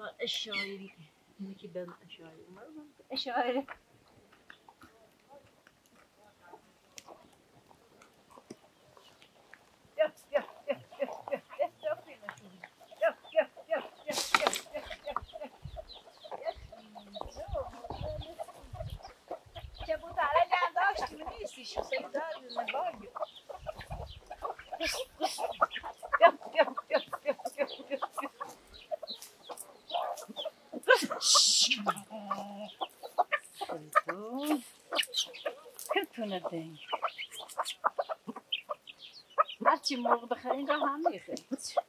الشاعری اینی که به شاعری اومد شاعری هرچی مرغ بخرین را هم میخرید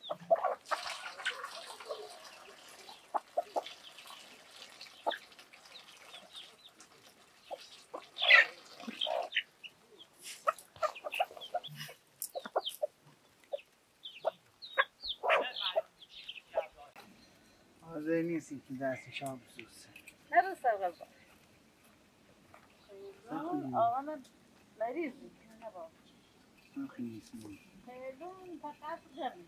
حاضر نیستی که دستش آب بسوزه نه سر غذا آقا من مریض میکنه با آخی نیستی خیلون فقط جمعی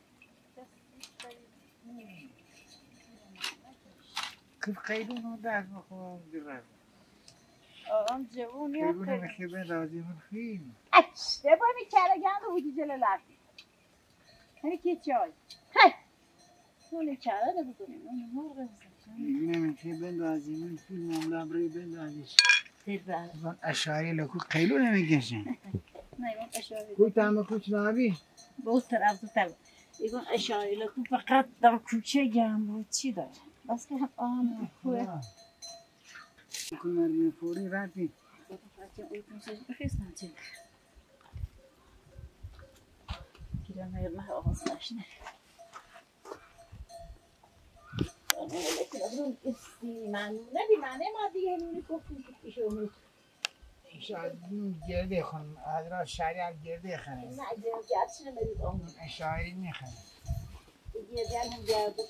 کف قیلون رو دست بخواه بیرد آقام جوون یا قیلون مخیبه رازی من خیلی دبا میکرگند و بودی جلو لرکی هنی که چای های اونه کره ده بکنیم اونه مرغ بزن قیلون مخیبه رازی من فیلم هم لبری بندازیش تیبر اشعاری لکو قیلون میگشن نه ایگون اشاری کوی تامه کوچ نابی باز طرف ایگون اشاری لکو فقط در کوچه گم بود چی داره بس که هم آم کوه کوی مرمین فوری رفتی Kiran ayırma havası var şimdi. نه بیمانه ما دیگه نونی کفتیم که پیش اومد شاید گرده خانم حضرت شریعت گرده خانم نه گرچه نمیدید آمون شاعری میخوام گرده هم گرده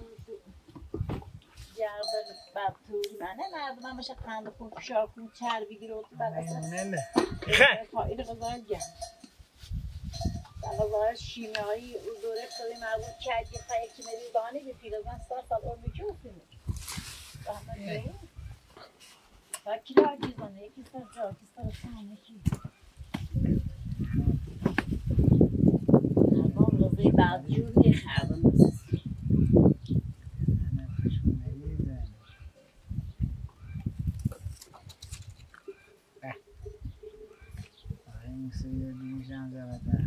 گرده بعد توری منه مردم هم باشه خنده خود شاکون چر بگیره و تو بعد اصلا خواهی غذای گرد غذای شیمیایی او دوره خیلی مربوط کردی خواهی که مریضانه به پیرازن سال عمری که افتیمه رحمت بگیم یکی را عجیزانه یکی سر جا یکی سر سانه کی مردم غذای بعد جور میخردن این سویه دیمیشم زبطه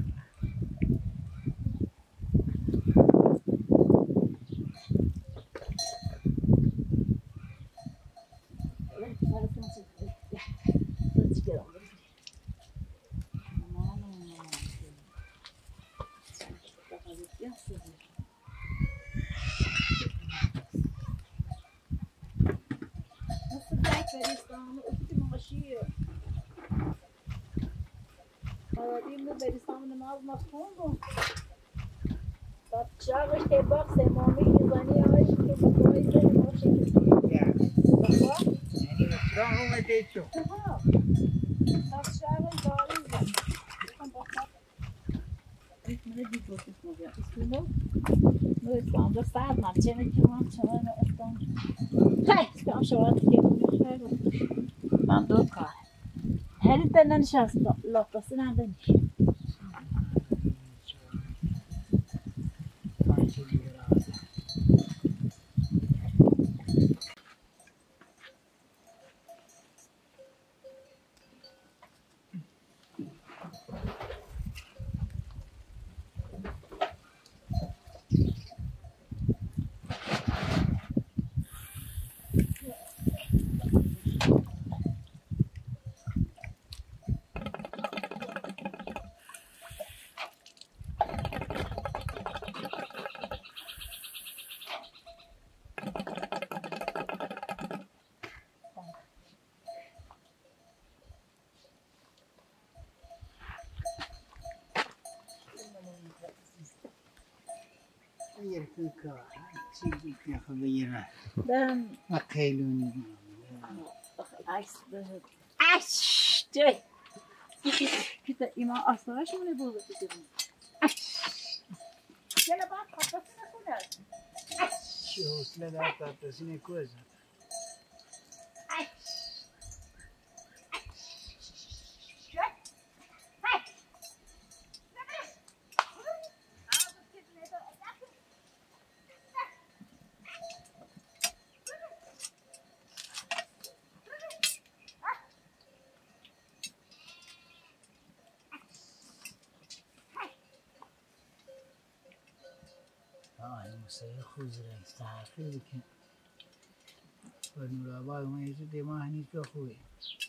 بریستان نماز مفهوم بود بعد شاقش که باقس امامی ایزانی هایش که بخوایی زنی باشه بخواه یعنی رستوران اومده تو بعد شاقش داری زنی بخوام بخواه اسمه دیگه اسمه بیا اسمه نو اسلام در سرد من چه نکنم چرا اسلام خیلی اسلام شواد که خیلی من دو کار هلی دنن نشست لاپاسی ندنیش يركنك تشيل يا خبيرة دم وقيلوني عكس ده عش جاي كده إما أصلاً شو من يبغى كده عش يلا بقى خططنا كلها عش چی حوصله در پرتسین کوزه این موسیقی خوز رئیس تحقیقی که با نورآباد اومد یه دیماه نیست به خوبی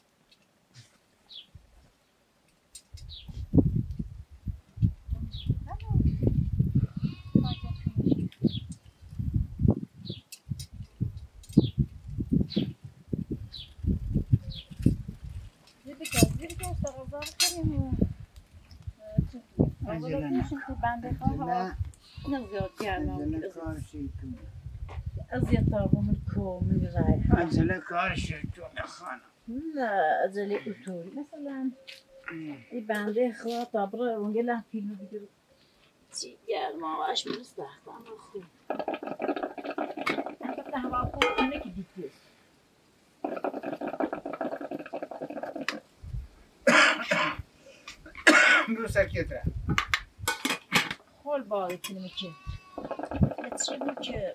عزیز تابوم کامل رای عجله کارش تو نخوانم نه عجله اتوری مثلا این بنده خدا تابره اونگه لحظه فیلم بگیره چی گرما واش میرسه دختم خوب البته هوا خوب اینه که دیگه برو سرکت را خول باری کنیم که چی بود که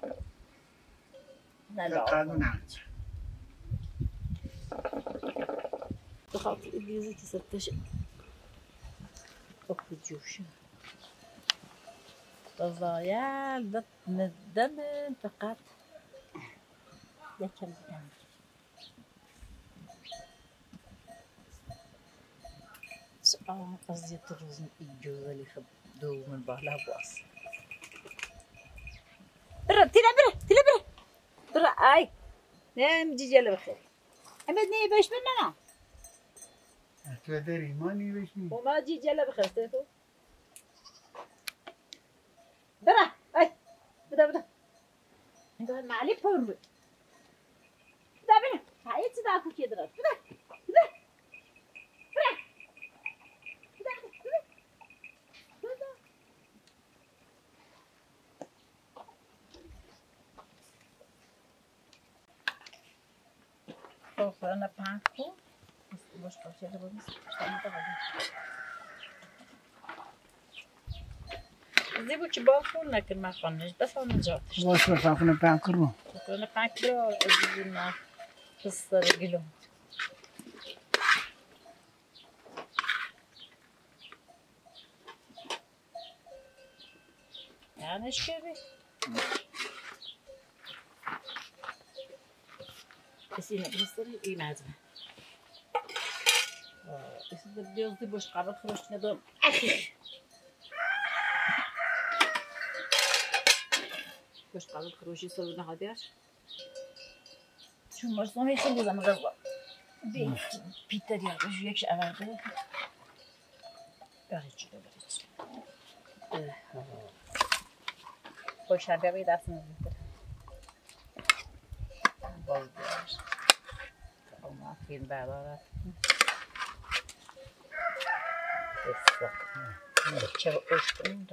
قانون نهانچه بخاطر الجوزة تستشعر أخذ جوشة تضايل ضد الدم فقط يكل الدم قصدي ترز الجوزة اللي خدوه من بحلها بواص برا تلا برا اي لا مجي جل بخير عمدني باش مننا تو داری ما نیوشنی وما جي جل بخير تيتو برا اي بدا انت معلي بورو بدا هاي تداكو كده بدا أنا بعرفه بس بشوفه ده بس زي بوش بافون لكن ما خنش بس أنا جاتش باش بفهمه پنکرو أنا بعرفه أزيدنا قصة رجله يعني إيش كذي بس هنا بنصري إيه معزمة بس إذا بدي قصدي بوش قابل خرجت ندم أخي بوش قابل خروج يصير نهاديش شو مرسوم يخلي زمان غزة بيتر يا رجل يكش أبدا بريتش بوش هذا بيد أصلا بازدارش ما فیلم بردارد بسیار چرا اوش کنیم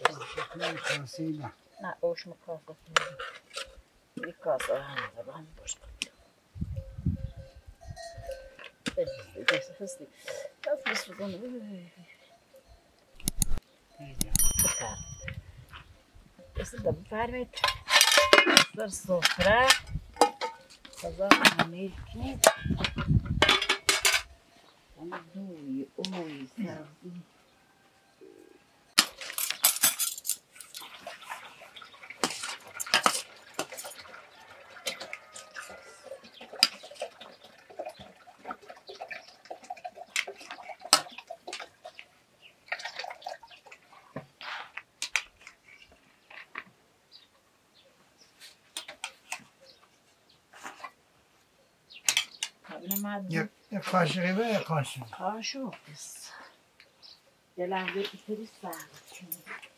نه اوش مکاسه کنیم یک کاسه همه با همین باش کنیم بسیار هستی بس بزنه بکر بسیار بفرمید در سفره سزا همه کنید دوی اوی سرزی یک قاشقی به یک قاشق قاشق بس یه لحظه ایتری سرد کنید